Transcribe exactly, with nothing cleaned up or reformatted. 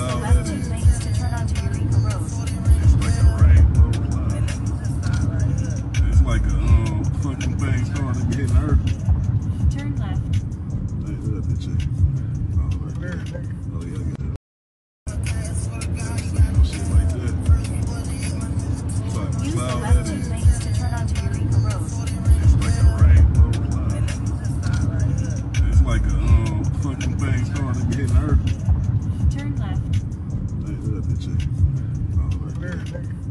cloud left that two is. lanes to turn onto Eureka Road. It's like a rainbow cloud. It's like a um fucking thing starting to hit Earth. Turn left. Hey, look at that shit. Oh, right there. Oh yeah, I got it. No shit like that. It's like a Use the cloud left that two is. lanes to turn onto Eureka Road. It's like a rainbow cloud. It's like a um fucking thing starting to hit Earth. Turn left. Hey, look at that shit. Oh, right there.